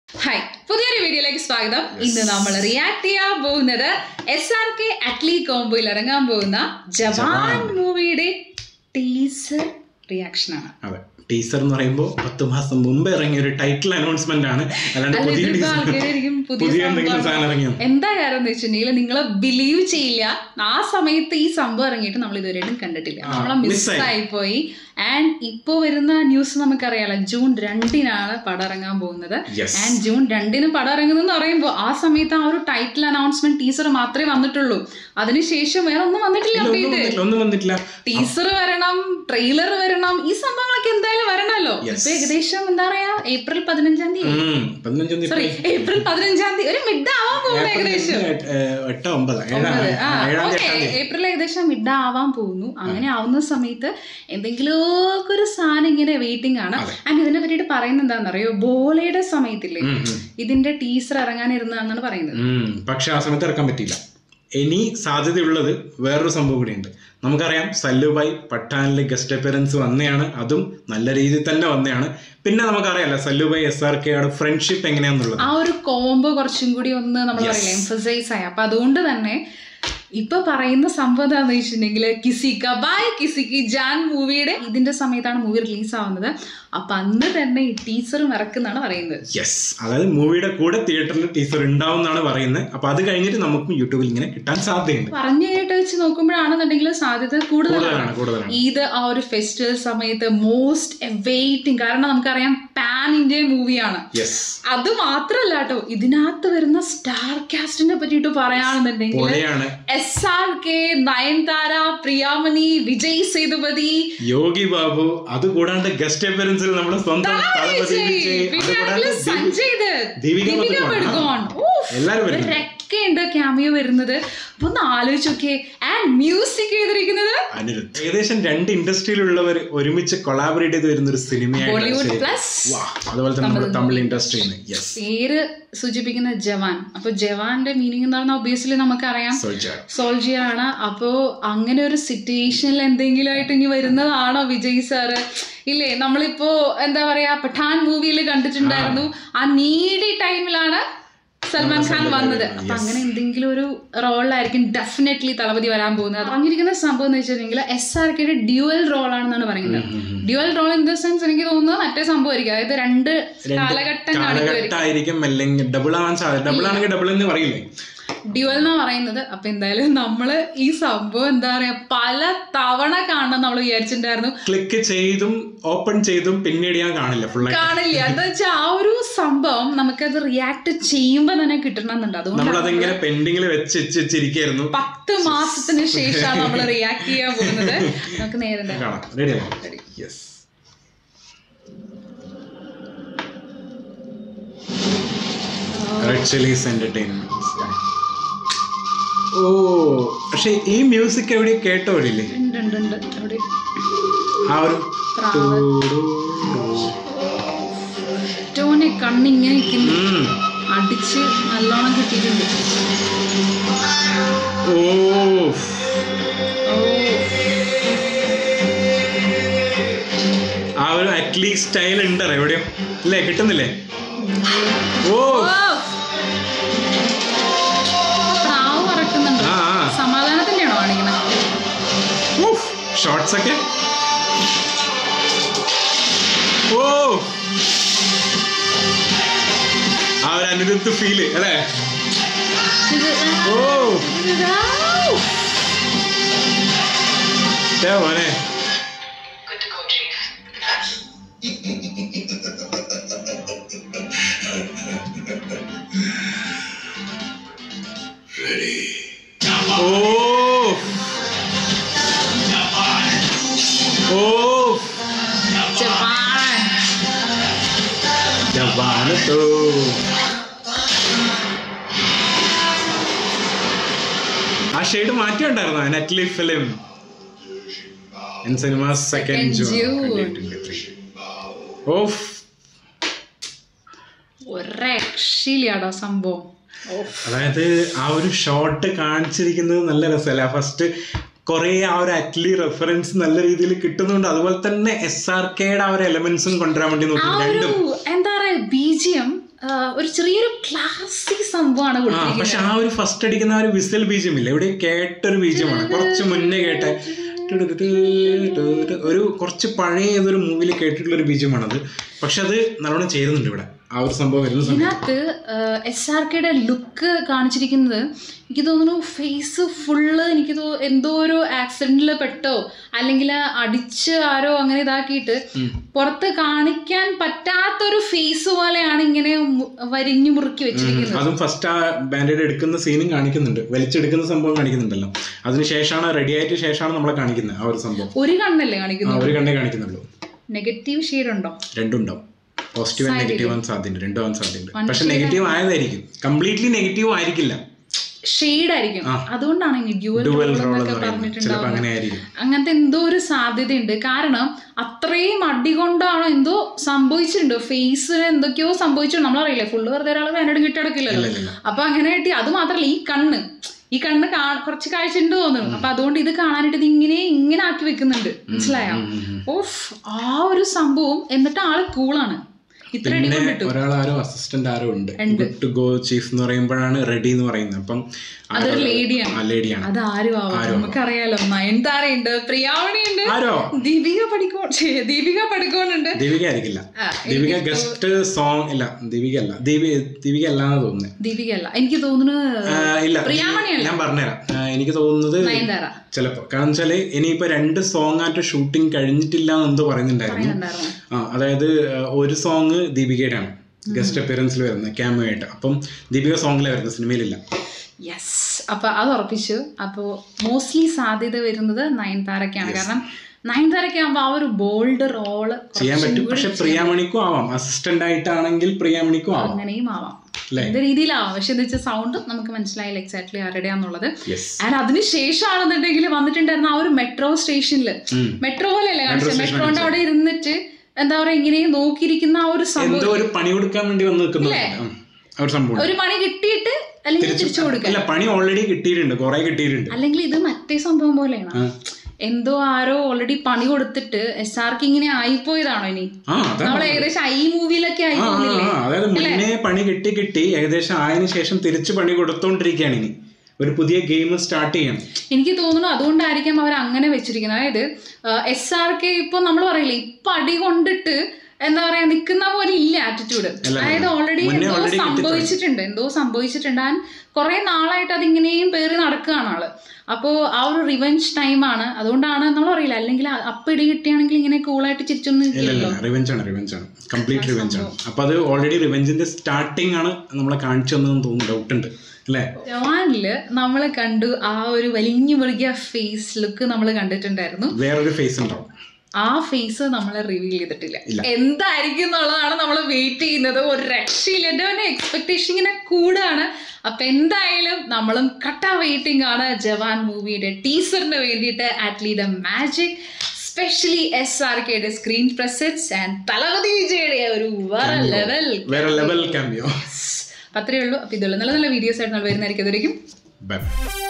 Hi, പുതിയൊരു വീഡിയോയിലേക്ക് സ്വാഗതം. ഇന്ന് നമ്മൾ റിയാക്ട് ചെയ്യാൻ പോകുന്നത് SRK അറ്റ്ലി കോംബോയിൽ ഇറങ്ങാൻ പോകുന്ന ജവാൻ മൂവിയുടെ ടീസർ റിയാക്ഷൻ ആണ്. അതെ, ടീസർ എന്ന് പറയുമ്പോൾ 10 മാസം മുമ്പ് ഇറങ്ങിയ ഒരു ടൈറ്റിൽ അനൗൺസ്മെന്റ് ആണ്. അല്ലാണ്ട് പുതിയ എന്തെങ്കിലും സാധനം ഇറങ്ങിയോ? എന്താ കാരണം എന്ന് വെച്ചിട്ടുണ്ടെങ്കിൽ നിങ്ങൾ ബിലീവ് ചെയ്യില്ല, ആ സമയത്ത് ഈ സംഭവം ഇറങ്ങിയിട്ട് നമ്മൾ ഇതുവരെയും കണ്ടിട്ടില്ല. നമ്മളെ മിസ്സായി പോയി. ആൻഡ് ഇപ്പോ വരുന്ന ന്യൂസ് നമുക്കറിയാലോ, ജൂൺ 2-നാണ് പടം ഇറങ്ങാൻ പോകുന്നത്. ആൻഡ് ജൂൺ 2-ന് പടം ഇറങ്ങുന്നെന്ന് പറയുമ്പോൾ ആ സമയത്ത് ആ ഒരു ടൈറ്റിൽ അനൗൺസ്മെന്റ് ടീസർ മാത്രമേ വന്നിട്ടുള്ളൂ. അതിനുശേഷം വേറെ ഒന്നും വന്നിട്ടില്ല. ടീസർ വരണം, ട്രെയിലർ വരണം, ഈ സംഭവങ്ങളൊക്കെ എന്തായാലും വരണല്ലോ. ഇപ്പൊ ഏകദേശം എന്താ പറയാ, ഏപ്രിൽ 15-ാം തീയതി, സോറി ഏപ്രിൽ 15-ാം തീയതി, ഒരു മിഡ് ആവാൻ പോകുന്നു. ഏകദേശം ഏപ്രിൽ ഏകദേശം മിഡ് ആവാൻ പോകുന്നു. അങ്ങനെ ആവുന്ന സമയത്ത് എന്തെങ്കിലും ഒരു സാധനം ഇങ്ങനെ വെയിറ്റിംഗ് ആണ്. ആൻഡ് ഇതിനെ പറ്റിയിട്ട് പറയുന്നത് എന്താണെന്നറിയോ, ബോളയുടെ സമയത്തില്ലേ ഇതിന്റെ ടീസർ ഇറങ്ങാനിരുന്നാണ് പറയുന്നത്. പക്ഷെ ആ സമയത്ത് ഇറക്കാൻ പറ്റിയില്ല. ഇനി സാധ്യതയുള്ളത് വേറൊരു സംഭവം കൂടിയുണ്ട്. നമുക്കറിയാം സല്ലുഭായ് പഠാനിലെ ഗസ്റ്റ് അപ്പിയറൻസ് വന്നെയാണ്, അതും നല്ല രീതിയിൽ തന്നെ വന്നെയാണ്. പിന്നെ നമുക്കറിയാലോ സല്ലുഭായ് SRKയുടെ ഫ്രണ്ട്ഷിപ്പ് എങ്ങനെയാന്നുള്ളത്, ആ ഒരു കോംബോ കുറച്ചും കൂടി ഒന്ന് നമ്മൾ പറയില്ല എംഫസൈസ് ആയി. അപ്പൊ അതുകൊണ്ട് തന്നെ ഇപ്പൊ പറയുന്ന സംഭവം എന്താന്ന് വെച്ചിട്ടുണ്ടെങ്കിൽ കിസി ക ബായ് കിസി കി ജാൻ മൂവിയുടെ ഇതിന്റെ സമയത്താണ് മൂവി റിലീസ് ആവുന്നത്. അപ്പൊ അന്ന് തന്നെ ഈ ടീസറും ഇറക്കുന്നാണ് പറയുന്നത്. യെസ്, അതായത് മൂവിയുടെ കൂടെ തിയേറ്ററിൽ ടീസർ ഉണ്ടാവും എന്നാണ് പറയുന്നത്. അപ്പൊ അത് കഴിഞ്ഞിട്ട് നമുക്കും യൂട്യൂബിൽ ഇങ്ങനെ കിട്ടാൻ സാധ്യതയുണ്ട്. പറഞ്ഞു കേട്ട് വെച്ച് നോക്കുമ്പോഴാണെന്നുണ്ടെങ്കിൽ സാധ്യത കൂടുതലാണ്. ഇത് ആ ഒരു ഫെസ്റ്റിവൽ സമയത്ത് മോസ്റ്റ് അവൈറ്റിംഗ്, കാരണം നമുക്കറിയാം പാൻ ഇന്ത്യ മൂവിയാണ്. അത് മാത്രല്ല കേട്ടോ, ഇതിനകത്ത് വരുന്ന സ്റ്റാർ കാസ്റ്റിനെ പറ്റിയിട്ട് പറയുകയാണെന്നുണ്ടെങ്കിൽ SRK, നയൻതാര, പ്രിയാമണി, വിജയ് സേതുപതി, യോഗി ബാബു, അതുകൂടാണ്ട് ഗസ്റ്റ് അപ്പിയറൻസിൽ നമ്മുടെ സ്വന്തം ഉണ്ട് ക്യാമിയോ വരുന്നത്. അപ്പൊ ഒന്ന് ആലോചിച്ച് നോക്കിയേ. ആൻഡ് മ്യൂസിക് ചെയ്തിരിക്കുന്നത് ഏകദേശം 2 ഇൻഡസ്ട്രിയിലുള്ളവർ ഒരുമിച്ച് കൊളാബറേറ്റ് ചെയ്ത് വരുന്ന ഒരു സിനിമയാണ്. ബോളിവുഡ് പ്ലസ് അതുപോലെ തന്നെ തമിഴ് ഇൻഡസ്ട്രിയിൽ. പേര് സൂചിപ്പിക്കുന്ന ജവാൻ. അപ്പൊ ജവാന്റെ മീനിങ് എന്താണെന്ന് ഒബിയസ്ലി നമുക്കറിയാം, സോൾജിയർ ആണ്. അപ്പോ അങ്ങനെ ഒരു സിറ്റുവേഷനിൽ എന്തെങ്കിലും ആയിട്ട് ഇനി വരുന്നതാണോ വിജയ് സാറ്? ഇല്ലേ, നമ്മളിപ്പോ എന്താ പറയാ പഠാൻ മൂവിയിൽ കണ്ടിട്ടുണ്ടായിരുന്നു, ആ നീഡി ടൈമിലാണ് സൽമാൻ ഖാൻ വന്നത്. അപ്പൊ അങ്ങനെ എന്തെങ്കിലും ഒരു റോളിലായിരിക്കും ഡെഫിനറ്റ്ലി തളപതി വരാൻ പോകുന്നത്. പറഞ്ഞിരിക്കുന്ന സംഭവം എന്ന് വെച്ചിട്ടുണ്ടെങ്കിൽ SRKയുടെ ഡ്യുവൽ റോൾ ആണെന്നാണ് പറയുന്നത്. Dual role in the sense എനിക്ക് തോന്നുന്നത് മറ്റേ സംഭവമായിരിക്കും, അതായത് 2 കാലഘട്ടം കാണിക്കുമായിരിക്കും. ഡ്യുവൽ എന്നാ പറയുന്നത്. അപ്പൊ എന്തായാലും നമ്മള് ഈ സംഭവം എന്താ പറയാ പല തവണ കാണണം നമ്മൾ വിചാരിച്ചിട്ടുണ്ടായിരുന്നു. ക്ലിക്ക് ചെയ്തും ഓപ്പൺ ചെയ്തും പിന്നീട് ഞാൻ കാണില്ല എന്താ വെച്ചാൽ ആ ഒരു സംഭവം നമുക്കത് റിയാക്ട് ചെയ്യുമ്പോ തന്നെ കിട്ടണമെന്നുണ്ട്. അതുകൊണ്ട് പെൻഡിങ്ങിൽ വെച്ചിരിക്കുന്നു. 10 മാസത്തിന് ശേഷമാണ് നമ്മൾ റിയാക്ട് ചെയ്യാൻ പോകുന്നത്. നമുക്ക് നേരെ കാണാം. Chillies Entertainment. ഓ, പക്ഷെ ഈ മ്യൂസിക് എവിടെ കേട്ടോടില്ലേ? ആ ഒരു ടോനെ കണ്ണിങ്ങനെ അടിച്ച് നല്ലോണം കിട്ടിയിട്ടുണ്ട്. ഓ, ആ ഒരു അറ്റ്ലീ സ്റ്റൈൽ ഉണ്ടോ എവിടെയോ അല്ലേ, കിട്ടുന്നില്ലേ? ഓ, സമാധാനത്തിന്റെയാണോ കാണിക്കുന്നത്? ഷോർട്സ് ഒക്കെ ഓ, ആ ഒരു അനിരുദ്ധ ഫീല് അല്ലേ? ഓ മോനെ, ആ ഷെയ്ഡ് മാറ്റിയുണ്ടായിരുന്നു Atlee film in cinemas 2nd June 2023. ഓഫ്, ഒരക്ഷയിലാടോ സംഭവം. അതായത് ആ ഒരു ഷോട്ട് കാണിച്ചിരിക്കുന്നത് നല്ല രസമല്ല. ഫസ്റ്റ് കുറെ ആ ഒരു അറ്റ്ലി റെഫറൻസ് നല്ല രീതിയിൽ കിട്ടുന്നുണ്ട്. അതുപോലെ തന്നെ SRKയുടെ ആ ഒരു എലമെന്റ്സും കൊണ്ടുവരാൻ വേണ്ടി നോക്കി. എന്താ പറയാ BGM ഒരു ചെറിയൊരു ക്ലാസിക് സംഭവമാണ് കൊടുത്തിരിക്കുന്നത്. പക്ഷെ ആ ഒരു ഫസ്റ്റ് അടിക്കുന്ന ആ ഒരു വിസിൽ ബീജമില്ല, ഇവിടെ കേട്ടൊരു ബീജമാണ്, കുറച്ച് മുന്നേ കേട്ട ഒരു കുറച്ച് പഴയ ഏതൊരു മൂവിയിൽ കേട്ടിട്ടുള്ള ഒരു ബീജമാണത്. പക്ഷെ അത് നല്ലോണം ചേരുന്നുണ്ട് ഇവിടെ ആ ഒരു സംഭവം വരുന്ന ഇതിനകത്ത് SRKയുടെ ലുക്ക് കാണിച്ചിരിക്കുന്നത് എനിക്ക് തോന്നുന്നു ഫേസ് ഫുള്ള് എനിക്ക് എന്തോ ഒരു ആക്സിഡന്റിൽ പെട്ടോ അല്ലെങ്കിൽ അടിച്ച് ആരോ അങ്ങനെ ഇതാക്കിയിട്ട് പുറത്ത് കാണിക്കാൻ പറ്റാത്തൊരു ഫേസ് പോലെയാണ് ഇങ്ങനെ വരിഞ്ഞു മുറുക്കി വെച്ചിരിക്കുന്നത്. അതും ഫസ്റ്റ് ആ ബാൻഡേഡ് എടുക്കുന്ന സീനും കാണിക്കുന്നുണ്ട്, വലിച്ചെടുക്കുന്ന സംഭവം കാണിക്കുന്നുണ്ടല്ലോ. അതിനുശേഷമാണ് റെഡി ആയിട്ട് ശേഷമാണ് നമ്മളെ കാണിക്കുന്നത് ആ ഒരു സംഭവം. ഒരു കണ്ണല്ലേ കാണിക്കുന്നത്? ഒരു കണ്ണേ കാണിക്കുന്നുള്ളൂ. നെഗറ്റീവ് ഷെയ്ഡ് ഉണ്ടോ? രണ്ടും ഉണ്ടാവും, പോസിറ്റീവ് ആൻഡ് നെഗറ്റീവ് ആവാൻ സാധ്യത, രണ്ടും ആവാൻ സാധ്യതയുണ്ട്. പക്ഷെ നെഗറ്റീവ് ആയതായിരിക്കും, കംപ്ലീറ്റ്ലി നെഗറ്റീവ് ആയിരിക്കില്ല, ഷെയ്ഡ് ആയിരിക്കും. അതുകൊണ്ടാണ് ഇനി ഡ്യുവൽ റോൾ പറഞ്ഞിട്ടുണ്ടാവുന്നത്. അങ്ങനത്തെ എന്തോ ഒരു സാധ്യതയുണ്ട്. കാരണം അത്രയും അടി കൊണ്ടാണോ എന്തോ സംഭവിച്ചിട്ടുണ്ട്, ഫേസിന് എന്തൊക്കെയോ സംഭവിച്ചിട്ടുണ്ട്. നമ്മളറിയില്ലേ, ഫുള്ള് വെറുതെ ഒരാൾ വേനോട് കിട്ടിടക്കില്ലല്ലോ. അപ്പൊ അങ്ങനെ കിട്ടി. അത് മാത്രല്ല, ഈ കണ്ണ് കുറച്ച് കാഴ്ചയുണ്ട് തോന്നുന്നു. അപ്പൊ അതുകൊണ്ട് ഇത് കാണാനായിട്ട് ഇത് ഇങ്ങനെ ആക്കി വെക്കുന്നുണ്ട്, മനസ്സിലായോ? ഓഫ്, ആ ഒരു സംഭവം. എന്നിട്ട് ആള് കൂളാണ്. പിന്നെ ഒരാളാരോ അസിസ്റ്റന്റ് ആരോ ഉണ്ട്, ഗുഡ് ടു ഗോ ചീഫ് എന്ന് പറയുമ്പോഴാണ് റെഡി എന്ന് പറയുന്നത്. അപ്പം അതൊരു ലേഡിയാണ്. അത് ആരും ആവാം, നമുക്കറിയാലോ. നയൻതാരയുണ്ട്, പ്രിയാമണിയുണ്ട്, ദീപിക പടുക്കോൺ ഉണ്ട്. ദീപിക ആയിരിക്കില്ല, ദീപിക ഗസ്റ്റ് സോങ് ഇല്ല. ദീപിക അല്ലാന്ന് തോന്നുന്നു. ദീപിക അല്ല, എനിക്ക് തോന്നുന്നു. ഇല്ല, ഞാൻ പറഞ്ഞുതരാം. എനിക്ക് തോന്നുന്നത് ചിലപ്പോ, കാരണം വെച്ചാല് ഇനിയിപ്പോ 2 സോങ് ആയിട്ട് ഷൂട്ടിംഗ് കഴിഞ്ഞിട്ടില്ല എന്നെന്തോ പറയുന്നുണ്ടായിരുന്നു. അതായത് ഒരു സോങ് ദീപികയുടെ ആണ്, ഗസ്റ്റ് അപ്പിയറൻസിൽ വരുന്നത്, ക്യാമോ ആയിട്ട്. അപ്പം ദീപിക സോങ്ങിലെ വരുന്നത്, സിനിമയിലില്ല. യെസ്, അപ്പൊ അത് ഉറപ്പിച്ചു. അപ്പോ മോസ്റ്റ്ലി സാധ്യത വരുന്നത് നയൻതാരക്കാണ്. കാരണം നയൻതാരക്കാകുമ്പോ ആ ഒരു ബോൾഡ് റോള് ചെയ്യാൻ പറ്റും. പക്ഷെ പ്രിയാമണിക്കും ആവാം, അസിസ്റ്റന്റ് ആയിട്ടാണെങ്കിൽ പ്രിയാമണിക്കും ആവാം, അങ്ങനെയും ആവാം, എന്ത് രീതിയിലാവാം. പക്ഷെ എന്താ വെച്ചാൽ സൗണ്ട് നമുക്ക് മനസ്സിലായില്ല എക്സാക്ട്ലി ആരുടെയാന്നുള്ളത്. ആൻഡ് അതിനുശേഷമാണെന്നുണ്ടെങ്കിൽ വന്നിട്ടുണ്ടായിരുന്ന ആ ഒരു മെട്രോ സ്റ്റേഷനിൽ, മെട്രോ പോലെയല്ലേ കാണിച്ചത്, മെട്രോന്റെ അവിടെ ഇരുന്നിട്ട് എന്താ പറയാ ഇങ്ങനെ നോക്കിയിരിക്കുന്ന ആ ഒരു സംഭവം, ഒരു പണി കൊടുക്കാൻ വേണ്ടി വന്ന് ഒരു പണി കിട്ടിയിട്ട് അല്ലെങ്കിൽ തിരിച്ചു കൊടുക്കുക. പണി ഓൾറെഡി കിട്ടിയിട്ടുണ്ട്, കുറെ കിട്ടിയിട്ടുണ്ട്. അല്ലെങ്കിൽ ഇത് മറ്റേ സംഭവം പോലെയാണ്, എന്തോ ആരോ ഓൾറെഡി പണി കൊടുത്തിട്ട് SRK ഇങ്ങനെ ആയിപ്പോയതാണോ ഇനി? നമ്മൾ ഏകദേശം ഈ മൂവിയിലൊക്കെ ആയിപ്പോയില്ലേ? അതായത് മുന്നേ പണി കിട്ടി ഏകദേശം ആയതിനു ശേഷം തിരിച്ചു പണി കൊടുത്തോണ്ടിരിക്കുകയാണ്. ഇനി ഒരു പുതിയ ഗെയിം സ്റ്റാർട്ട് ചെയ്യണം. എനിക്ക് തോന്നുന്നു അതുകൊണ്ടായിരിക്കാം അവർ അങ്ങനെ വെച്ചിരിക്കുന്നത്. അതായത് SRK ഇപ്പൊ നമ്മൾ പറയില്ലേ, ഇപ്പൊ അടി കൊണ്ടിട്ട് എന്താ പറയാ നിക്കുന്ന പോലെ ഇല്ല ആറ്റിറ്റ്യൂഡ്. അതായത് ഓൾറെഡി എന്തോ സംഭവിച്ചിട്ടുണ്ട്. ആൻഡ് കുറെ നാളായിട്ട് അതിങ്ങനെയും പേറി നടക്കുകയാണ് ആള്. അപ്പോ ആ ഒരു റിവെഞ്ച് ടൈമാണ്. അതുകൊണ്ടാണ് നമ്മൾ പറയില്ല, അല്ലെങ്കിൽ അപ്പൊ ഇടി കിട്ടിയാണെങ്കിൽ ഇങ്ങനെ കൂളായിട്ട് ചിരിച്ചൊന്നും റിവെഞ്ച് ആണ്, കംപ്ലീറ്റ് റിവെഞ്ച് ആണ്. അപ്പൊ അത് ഓൾറെഡി റിവെഞ്ചിന്റെ സ്റ്റാർട്ടിംഗ് ആണ് നമ്മളെ കാണിച്ചു തന്നതെന്ന് തോന്നുന്നു, ഡൗട്ട് ഉണ്ട്. ജവാനില് നമ്മളെ കണ്ടു ആ ഒരു വലിഞ്ഞു മുറുകിയ ഫേസ് ലുക്ക് നമ്മൾ കണ്ടിട്ടുണ്ടായിരുന്നു. വേറൊരു ഫേസ് ഉണ്ടാവും, ആ ഫേസ് നമ്മളെ റിവീൽ ചെയ്തിട്ടില്ല. എന്തായിരിക്കും എന്നുള്ളതാണ് നമ്മൾ വെയിറ്റ് ചെയ്യുന്നത്. ഒരു രക്ഷയില്ല, എന്റെ എക്സ്പെക്ടേഷൻ ഇങ്ങനെ കൂടാണ്. അപ്പൊ എന്തായാലും നമ്മളും കട്ട വെയിറ്റിംഗ് ആണ് ജവാൻ മൂവിയുടെ ടീസറിന് വേണ്ടിയിട്ട്. ആറ്റ്ലിയുടെ മാജിക്, സ്പെഷ്യലി SRKയുടെ സ്ക്രീൻ പ്രസൻസ് ആൻഡ് തലവതി വിജയുടെ ഒരു വേറെ ലെവൽ ക്യാമിയോ. അത്രയേ ഉള്ളൂ. അപ്പൊ ഇതുള്ള നല്ല നല്ല വീഡിയോസ് ആയിട്ട് നമ്മൾ വരുന്നതായിരിക്കും.